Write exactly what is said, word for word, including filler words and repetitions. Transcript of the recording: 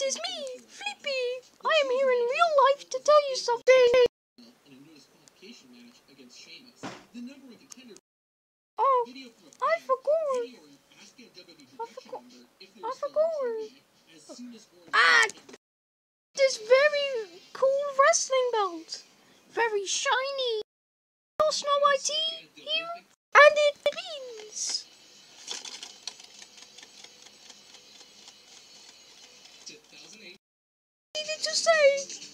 is me, Flippy. I am here in real life to tell you something. Oh, I forgot. I forgot. I forgot. Ah, this very cool wrestling belt. Very shiny. RealSnowYT here, and it means. Needed to say.